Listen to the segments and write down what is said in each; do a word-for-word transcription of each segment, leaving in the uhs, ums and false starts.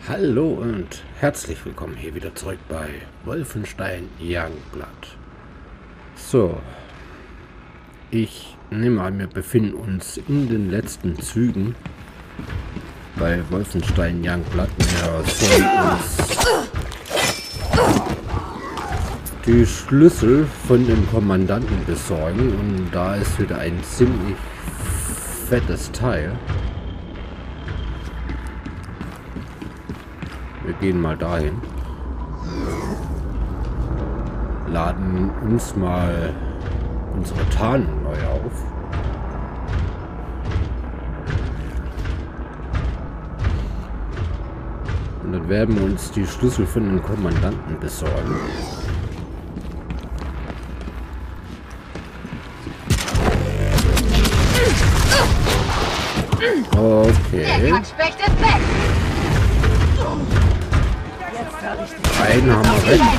Hallo und herzlich willkommen hier wieder zurück bei Wolfenstein Youngblood. So, ich nehme an, wir befinden uns in den letzten Zügen bei Wolfenstein Youngblood. Wir sollen uns die Schlüssel von dem Kommandanten besorgen und da ist wieder ein ziemlich fettes Teil. Wir gehen mal dahin. Laden uns mal unsere Tarnung neu auf. Und dann werden wir uns die Schlüssel von den Kommandanten besorgen. Okay. Einen haben wir weg.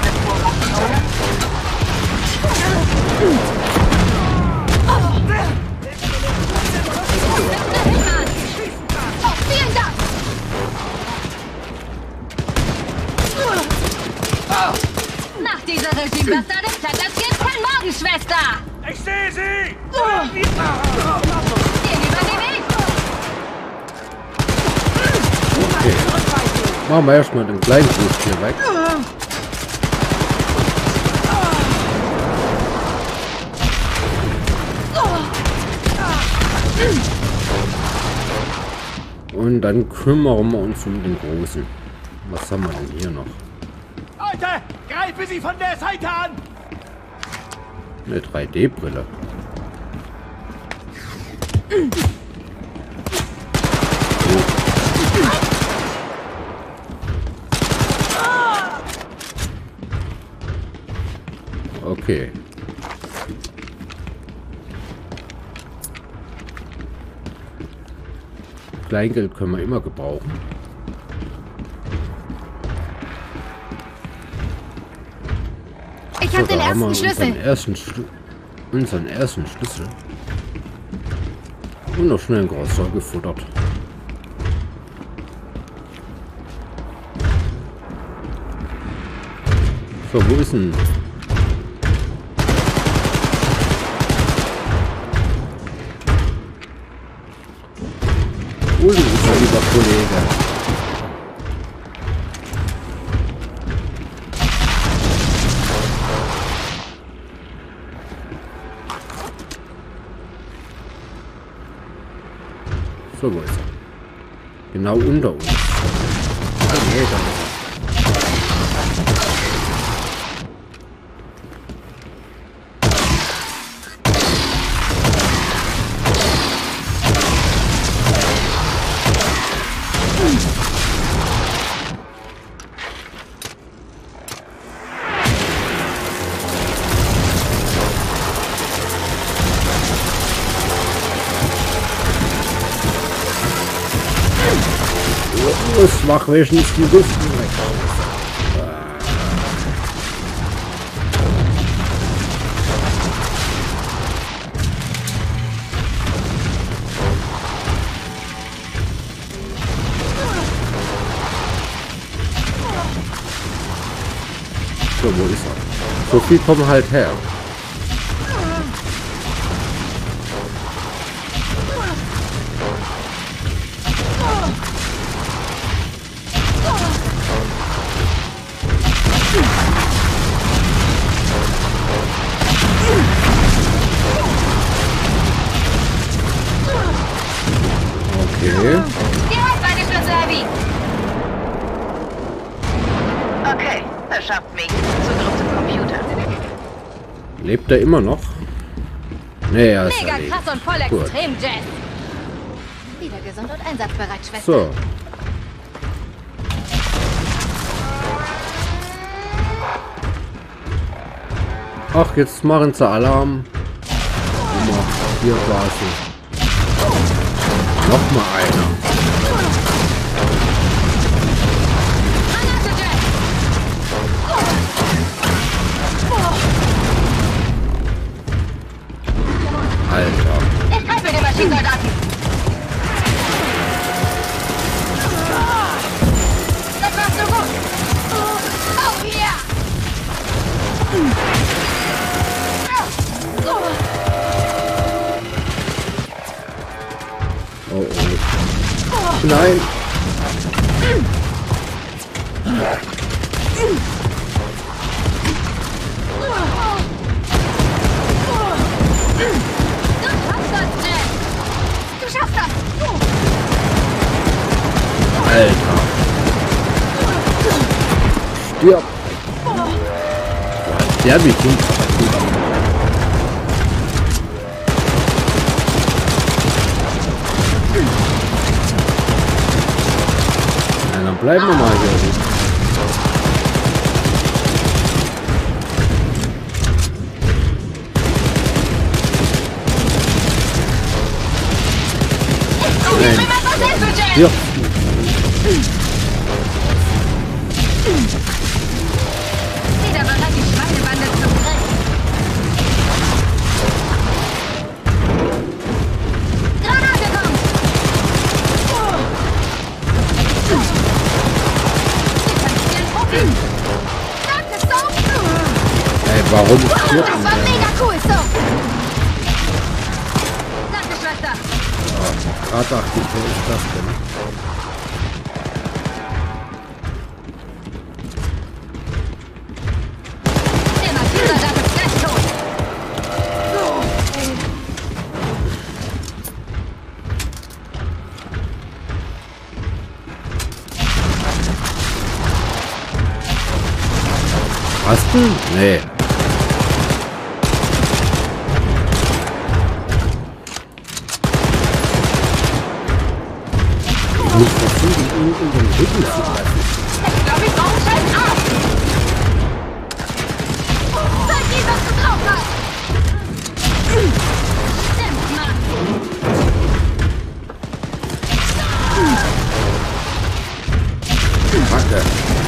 Vielen Dank! Nach dieser Regime-Bastade klettert jetzt kein Morgen, Schwester! Ich sehe sie! Geh lieber den Weg! Okay. Machen wir erstmal den kleinen Fuß hier weg. Und dann kümmern wir uns um den Großen. Was haben wir denn hier noch? Leute, greife sie von der Seite an! Eine drei D Brille. Okay. Kleingeld können wir immer gebrauchen. Ich So, hab den da haben wir ersten Schlüssel. Unseren ersten, Schlü unseren ersten Schlüssel. Und noch schnell ein Großteil gefuttert. So, wo ist denn? Uli, unser lieber Kollege. So, wo ist er? Genau unter uns. Ah, nee, da ist er. Los, mach wenigstens die Rüstung weg. So, wo ist er? So viel kommen halt her. Okay. Direkt bei den Schlüssel, Abby! Okay, verschafft mich Zugriff zum Computer. Lebt er immer noch? Nee, er ist Mega erledigt. krass und voll Gut. extrem, Jess! Wieder gesund und einsatzbereit, Schwester. So. Ach, jetzt machen sie Alarm. Guck mal, hier quasi. Noch mal einer. Granate, Jess! Alter. Ich greife den Maschinensoldaten! Oh oh. Nein. Du schaffst das! Alter. Stirb. Der mich hin. Ja, dann bleiben wir mal hier. Ja. Wieder bereit, die Schweinebande zu brechen. Granate kommt! Danke, so! Ey, warum Das stirbt war denn mega cool, so! Danke, Schwester! der? Gerade dachte ich, wer ist das denn? Der Maschinensoldat ist gleich tot! Hast du? Nee. Ich muss versuchen, ihn in den Rücken zu treffen. Ich glaube, ich brauche einen scheiß Arm! Zeig ihm, was du drauf hast! Stimmt, Mann! Kacke.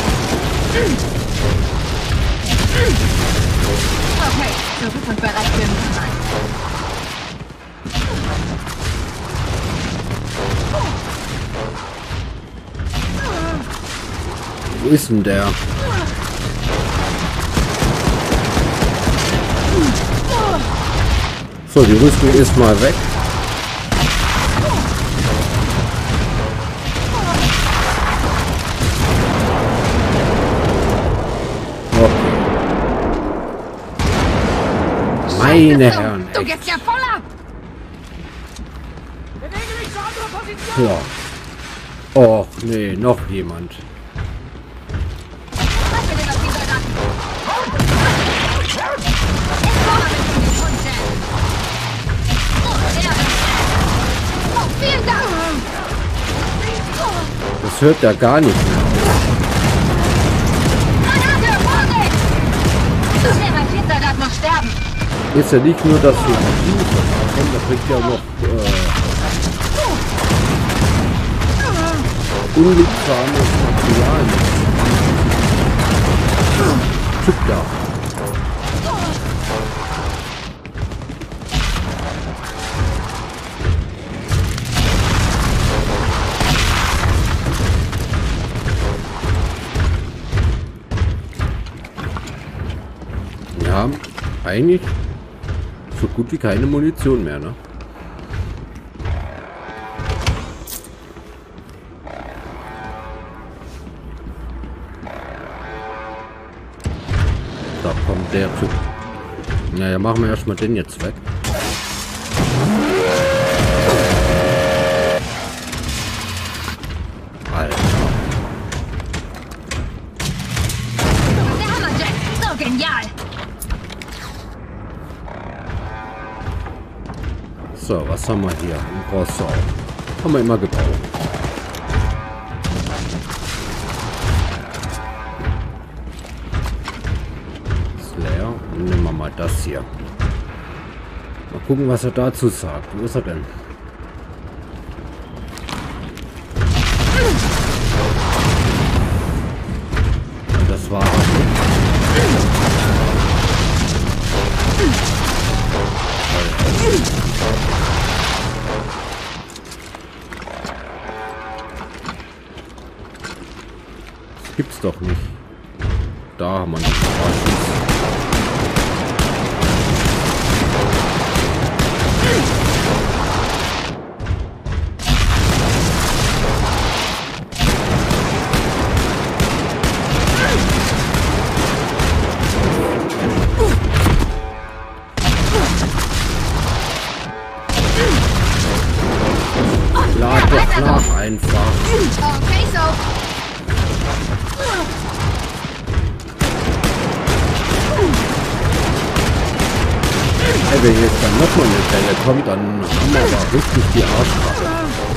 Okay, zurück und bereit für mich sein. Wo ist denn der? So, die Rüstung ist mal weg. Okay. Meine Herren, Du echt. gehst ja voll ab! Bewege mich zur anderen Position! Ja. Och, nee, noch jemand. Was für den Maschinensoldaten? Jetzt vorne mit in den Mund, Jen! Oh, der ist... Oh, vielen Dank! Das hört er gar nicht mehr. Granate, Vorsicht! Der Maschinensoldat muss sterben! Ist ja nicht nur, dass wir kommen, da kriegt ja noch äh, unliebsames Material. Typ da. Wir haben eigentlich so gut wie keine Munition mehr, ne? Da kommt der Typ. Naja, machen wir erstmal den jetzt weg. Alter. Der Hammer, Jen! So genial! So, was haben wir hier? Ein Rossau. Haben wir immer gebraucht. Ist leer. Und nehmen wir mal das hier. Mal gucken, was er dazu sagt. Wo ist er denn? Und das war er, ne? Das gibt's doch nicht. Da haben wir noch einfach. Okay, so. Ey, wenn jetzt dann nochmal eine Welle kommt, dann haben wir aber richtig die Arschkarte.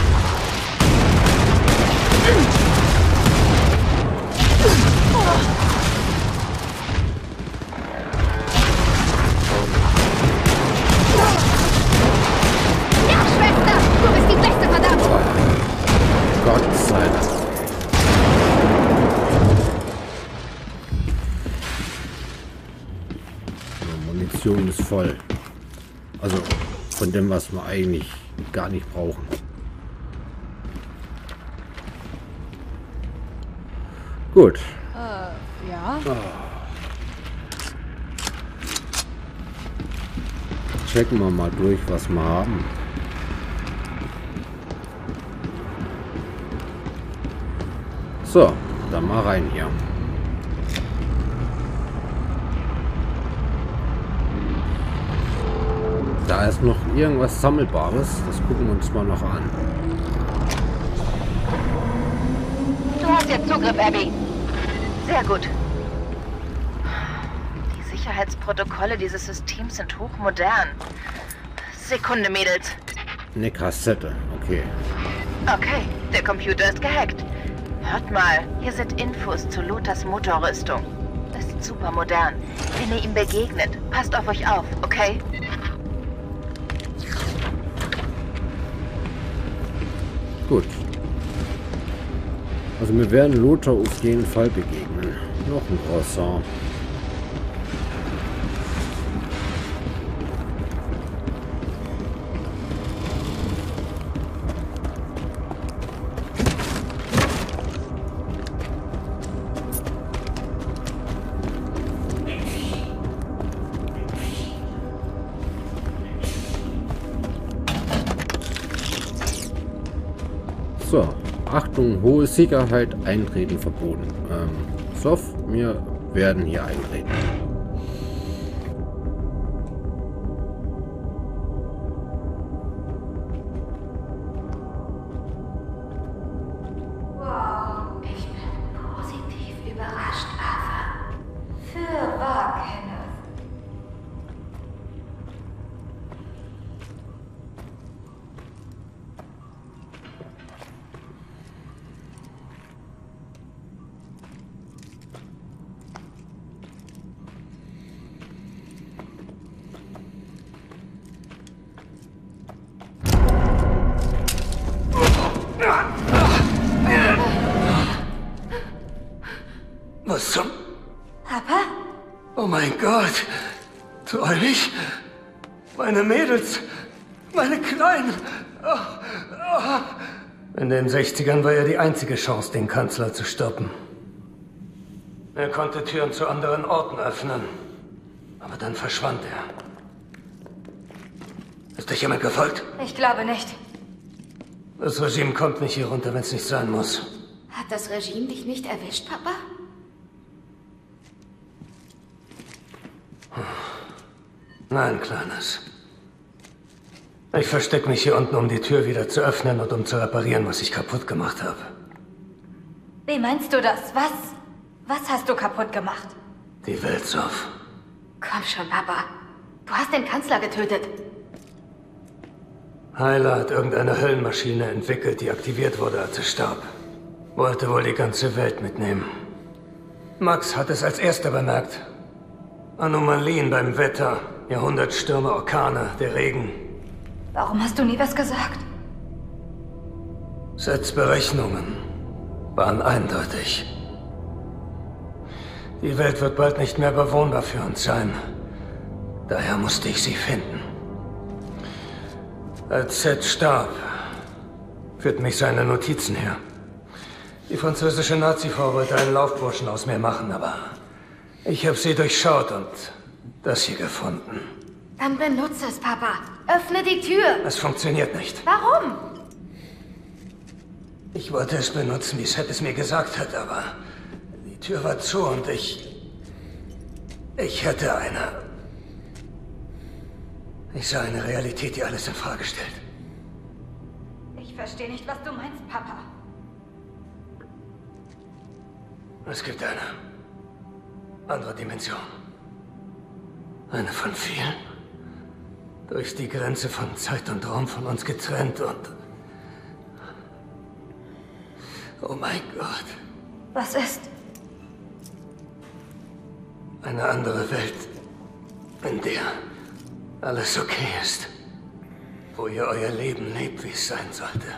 Ja, Schwester! Du bist die Beste, verdammt! Gott sei Dank. Die Munition ist voll. Also von dem, was wir eigentlich gar nicht brauchen. Gut. Äh, ja? Checken wir mal durch, was wir haben. So, dann mal rein hier. Da ist noch irgendwas Sammelbares. Das gucken wir uns mal noch an. Du hast jetzt Zugriff, Abby. Sehr gut. Die Sicherheitsprotokolle dieses Systems sind hochmodern. Sekunde, Mädels. Eine Kassette, okay. Okay, der Computer ist gehackt. Hört mal, hier sind Infos zu Lothars Motorrüstung. Das ist super modern. Wenn ihr ihm begegnet, passt auf euch auf, okay? Gut. Also wir werden Lothar auf jeden Fall begegnen. Noch ein Croissant. So, Achtung, hohe Sicherheit, Eintreten verboten. Ähm, Sof, wir werden hier eintreten. Wow, ich bin positiv überrascht, Arthur. Für wahr, Kenneth. Was zum... Papa? Oh mein Gott. Träum ich? Meine Mädels. Meine Kleinen. Oh, oh. In den sechzigern war er die einzige Chance, den Kanzler zu stoppen. Er konnte Türen zu anderen Orten öffnen. Aber dann verschwand er. Ist euch jemand gefolgt? Ich glaube nicht. Das Regime kommt nicht hier runter, wenn es nicht sein muss. Hat das Regime dich nicht erwischt, Papa? Nein, Kleines. Ich verstecke mich hier unten, um die Tür wieder zu öffnen und um zu reparieren, was ich kaputt gemacht habe. Wie meinst du das? Was? Was hast du kaputt gemacht? Die Welt, Sof. Komm schon, Papa. Du hast den Kanzler getötet. Heiler hat irgendeine Höllenmaschine entwickelt, die aktiviert wurde, als er starb. Wollte wohl die ganze Welt mitnehmen. Max hat es als erster bemerkt. Anomalien beim Wetter, Jahrhundertstürme, Orkane, der Regen. Warum hast du nie was gesagt? Sets Berechnungen waren eindeutig. Die Welt wird bald nicht mehr bewohnbar für uns sein. Daher musste ich sie finden. Als Set starb, führten mich seine Notizen her. Die französische Nazifrau wollte einen Laufburschen aus mir machen, aber ich habe sie durchschaut und das hier gefunden. Dann benutze es, Papa. Öffne die Tür. Es funktioniert nicht. Warum? Ich wollte es benutzen, wie Set es mir gesagt hat, aber die Tür war zu und ich... Ich hätte eine... Ich sah eine Realität, die alles in Frage stellt. Ich Ich verstehe nicht, was du meinst, Papa. Es gibt eine andere Dimension. Eine von vielen. Durch die Grenze von Zeit und Raum von uns getrennt und... Oh mein Gott. Was ist? Eine andere Welt, in der alles okay ist. Wo ihr euer Leben lebt, wie es sein sollte.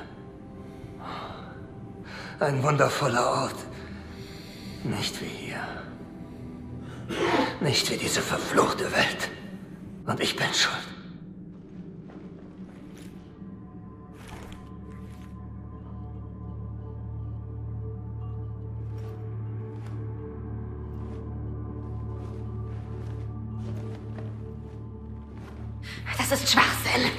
Ein wundervoller Ort. Nicht wie hier. Nicht wie diese verfluchte Welt. Und ich bin schuld. Das ist Schwachsinn.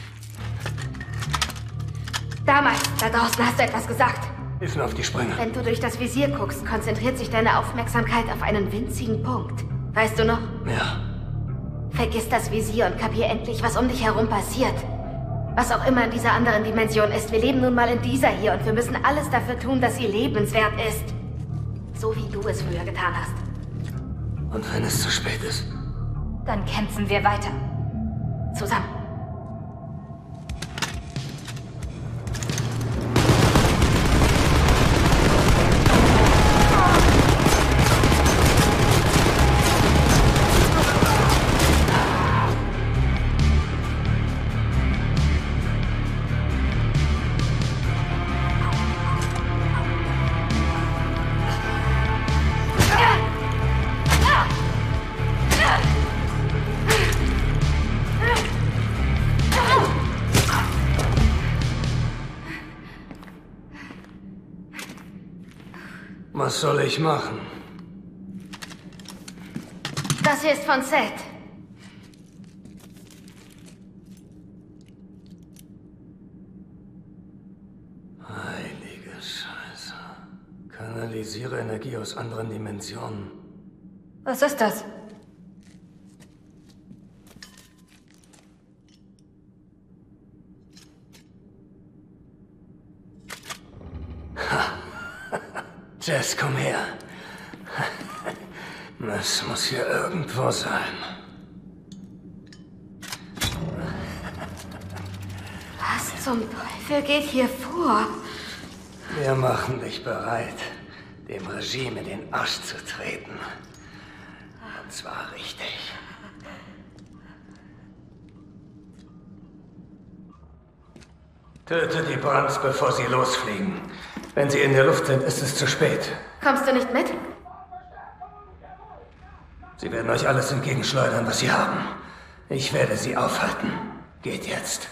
Damals, da draußen hast du etwas gesagt. Hilf mir auf die Sprünge. Wenn du durch das Visier guckst, konzentriert sich deine Aufmerksamkeit auf einen winzigen Punkt. Weißt du noch? Ja. Vergiss das Visier und kapier endlich, was um dich herum passiert. Was auch immer in dieser anderen Dimension ist, wir leben nun mal in dieser hier und wir müssen alles dafür tun, dass sie lebenswert ist. So wie du es früher getan hast. Und wenn es zu spät ist? Dann kämpfen wir weiter. Zusammen. Was soll ich machen? Das hier ist von Seth. Heilige Scheiße. Kanalisiere Energie aus anderen Dimensionen. Was ist das? Jess, komm her. Das muss hier irgendwo sein. Was zum Teufel geht hier vor? Wir machen dich bereit, dem Regime in den Arsch zu treten. Und zwar richtig. Töte die Brands, bevor sie losfliegen. Wenn sie in der Luft sind, ist es zu spät. Kommst du nicht mit? Sie werden euch alles entgegenschleudern, was sie haben. Ich werde sie aufhalten. Geht jetzt.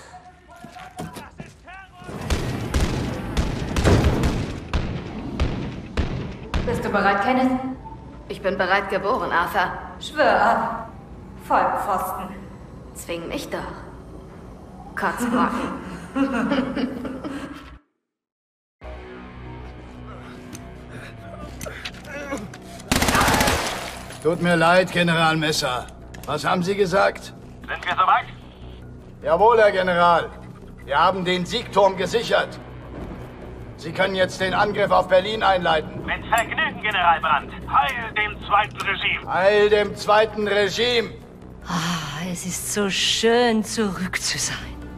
Bist du bereit, Kenneth? Ich bin bereit geboren, Arthur. Schwör ab. Vollpfosten. Zwing mich doch. Kotzbrocken. Tut mir leid, General Messer. Was haben Sie gesagt? Sind wir soweit? Jawohl, Herr General. Wir haben den Siegturm gesichert. Sie können jetzt den Angriff auf Berlin einleiten. Mit Vergnügen, General Brandt. Heil dem zweiten Regime. Heil dem zweiten Regime. Ah, es ist so schön, zurück zu sein.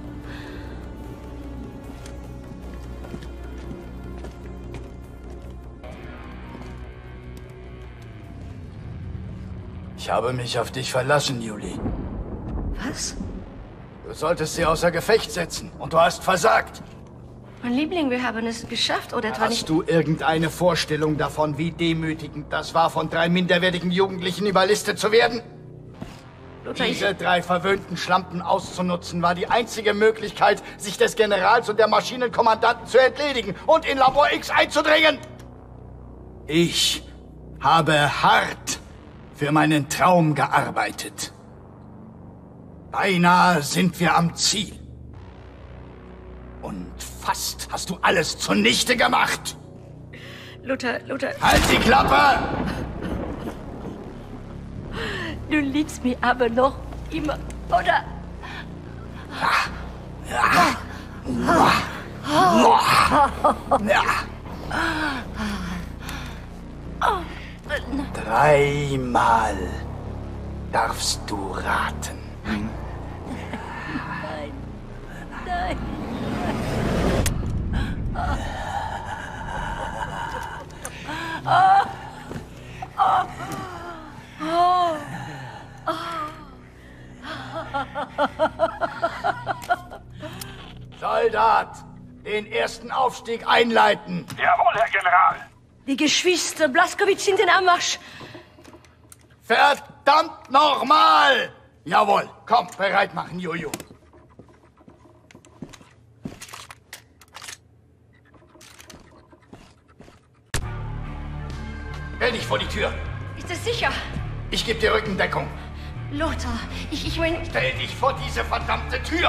Ich habe mich auf dich verlassen, Julie. Was? Du solltest sie außer Gefecht setzen und du hast versagt. Mein Liebling, wir haben es geschafft, oder etwa nicht? Hast du irgendeine Vorstellung davon, wie demütigend das war, von drei minderwertigen Jugendlichen überlistet zu werden? Lothar, ich... Diese drei verwöhnten Schlampen auszunutzen, war die einzige Möglichkeit, sich des Generals und der Maschinenkommandanten zu entledigen und in Labor X einzudringen. Ich habe hart für meinen Traum gearbeitet. Beinahe sind wir am Ziel. Und fast hast du alles zunichte gemacht. Lothar, Lothar... Halt die Klappe! Du liebst mich aber noch immer, oder? Ja. Dreimal darfst du raten. Nein. Nein. Soldat, den ersten Aufstieg einleiten. Jawohl, Herr General. Die Geschwister Blaskowitz sind in Anmarsch. Verdammt nochmal! Jawohl, komm, bereit machen, Jojo. Stell dich vor die Tür. Ist es sicher? Ich gebe dir Rückendeckung. Lothar, ich, ich mein... Stell dich vor diese verdammte Tür!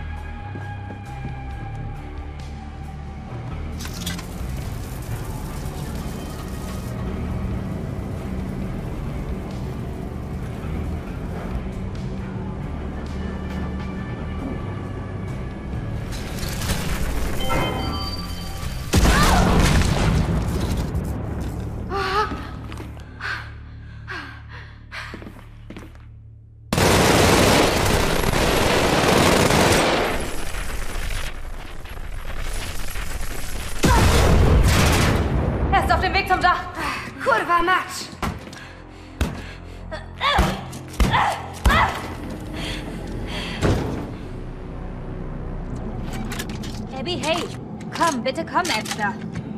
Auf dem Weg zum Dach. Kurva Matsch. Abby, hey. Komm, bitte komm, Esther.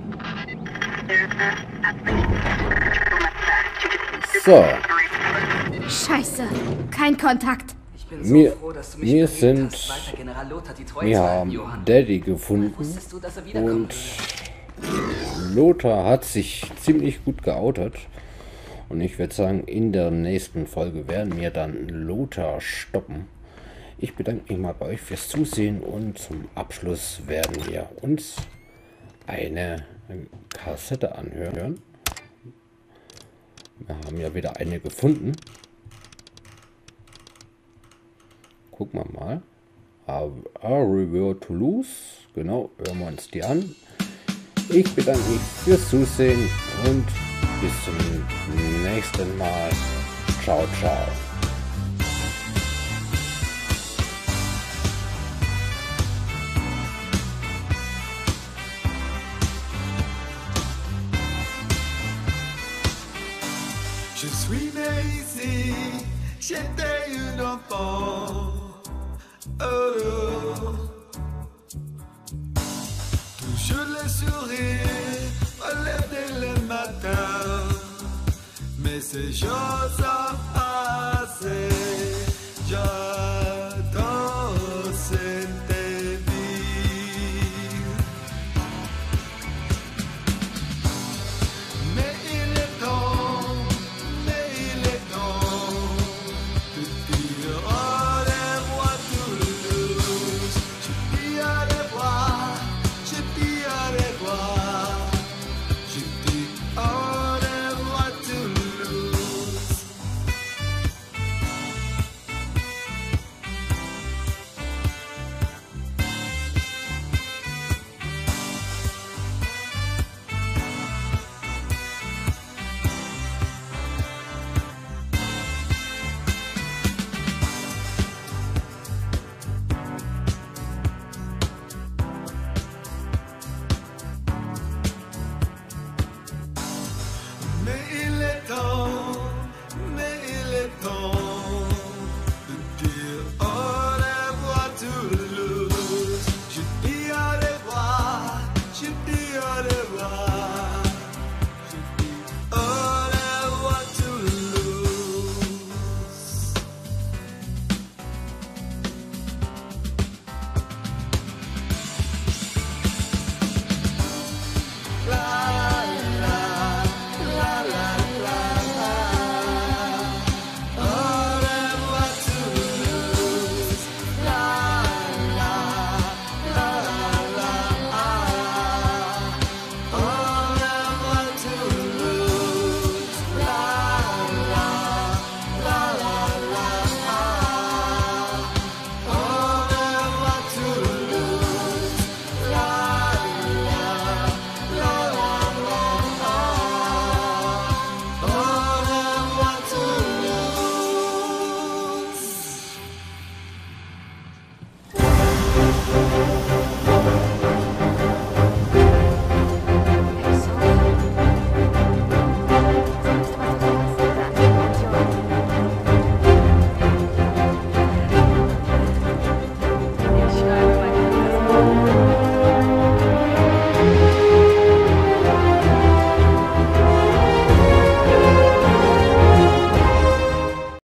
So. Scheiße. Kein Kontakt. Ich bin so Wir, froh, dass du mich wir bewegt sind, hast, weiter General Lothar die Treue wir zu halten, haben Johann. Daddy gefunden Wusstest du, dass er wiederkommen und Lothar hat sich ziemlich gut geoutet. Und ich würde sagen, in der nächsten Folge werden wir dann Lothar stoppen. Ich bedanke mich mal bei euch fürs Zusehen und zum Abschluss werden wir uns eine Kassette anhören. Wir haben ja wieder eine gefunden. Gucken wir mal. A River to Lose. Genau, hören wir uns die an. Ich bedanke mich fürs Zusehen und bis zum nächsten Mal. Ciao, ciao. Je suis né ici, j'étais une enfant. Oh. Toujours le sourire, relève dès le matin. Mais ces choses ont passé.